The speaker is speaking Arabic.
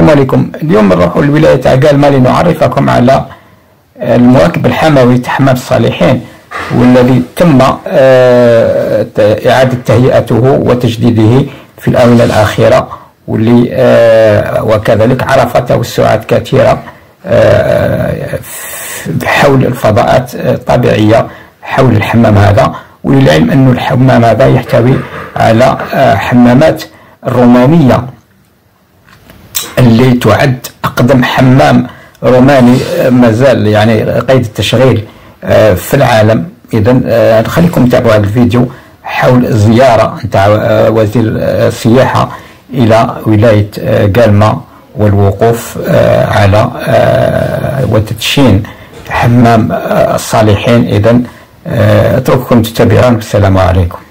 عليكم. اليوم نروحوا لولاية تاع قالما لنعرفكم على المواكب الحموي تاع حمام الصالحين، والذي تم إعادة تهيئته وتجديده في الآونة الأخيرة، واللي وكذلك عرف توسعات كثيرة حول الفضاءات الطبيعية حول الحمام هذا. وللعلم أن الحمام هذا يحتوي على حمامات الرومانية اللي تعد أقدم حمام روماني مازال يعني قيد التشغيل في العالم. إذا خليكم تابعوا هذا الفيديو حول الزيارة نتاع وزير السياحة إلى ولاية قالما والوقوف على وتدشين حمام الصالحين. إذا أترككم تتابعون، والسلام عليكم.